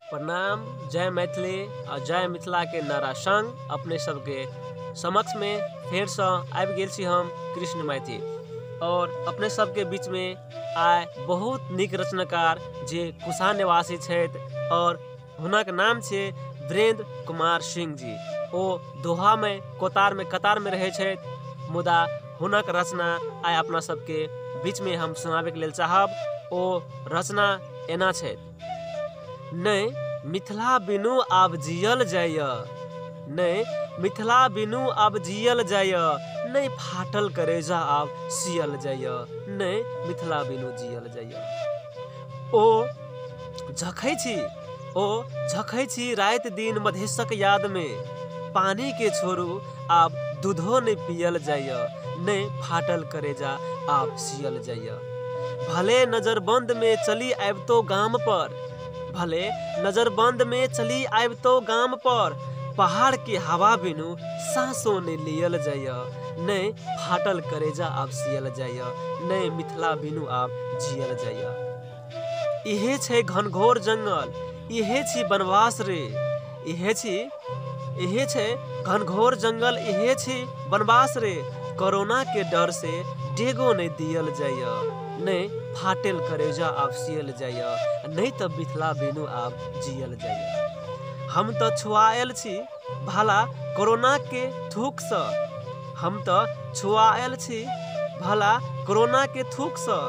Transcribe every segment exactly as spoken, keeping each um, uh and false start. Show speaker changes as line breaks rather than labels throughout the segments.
प्रणाम। जय मैथिली और जय मिथिला के नारा संग अपने सबके समक्ष में फेर से आबि गेल छी हम कृष्ण मैथिल। और अपने सबके बीच में आइ बहुत नीक रचनाकार जे कुशा निवासी छथि और हुनक नाम छै वीरेंद्र कुमार सिंह जी। ओ दोहा में कोतार में कतार में रहे छथि, मुदा हुनक रचना आइ अपना सबके बीच में हम सुनाबे के लेल चाहब। ओ रचना एना छथि। नहीं मिथिला बिनु आब जियल जाय, नहीं मिथिला बिनु आब जियल जाय, नहीं फाटल करेजा आब सियल जाय, नहीं मिथिला बिनु जियल जाय। ओ झखै छी ओ झखै छी रात दिन मधेशक याद में, पानी के छोड़ू आब दूधो नहीं पियल जाय, नहीं फाटल करेजा आब सियल जाय। भले नजरबंद में चली आबितो गाम पर, भले नजरबंद में चली आबितो गाम पर, पहाड़ के हवा बिनु सांसों ने लियल जाय, नहीं फाटल करेजा आब सियल जाय, नहीं मिथिला बिनु आब जियल जाय। इहे छै घनघोर जंगल, इहे छी बनवास रे, इहे छी इहे छै घनघोर जंगल, इहे छी बनवास रे, कोरोना के डर से डेगो नहीं दियल जाय, नहीं फाटल करेजा आब सियल जाय, नहीं तो मिथिला बिनु आब जियल जाय। हम तो छुआयल छी भला कोरोना के थूक से, हम तो छुआयल छी भला कोरोना के थूक से,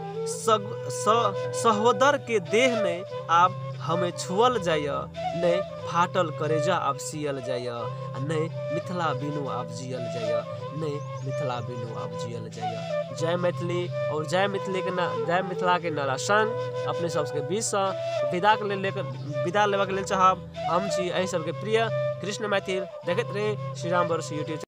सहोदर के देह ने आब हमें छुअल जाय, नहीं फाटल करेजा आब सियल जाय, नहीं मिथिला बिनु आब जियल जाय, नहीं मिथिला बिनु आब जियल जाय। जय मैथिली और जय मिथिले के ना जय मिथिला के नारा संग अपने सबके बीच से विदा के लेल विदा लेबा के लेल चाहब। हम छी अहि सबके प्रिय कृष्ण मैथिल। देखैत रही श्री राम वर्ष यूट्यूब।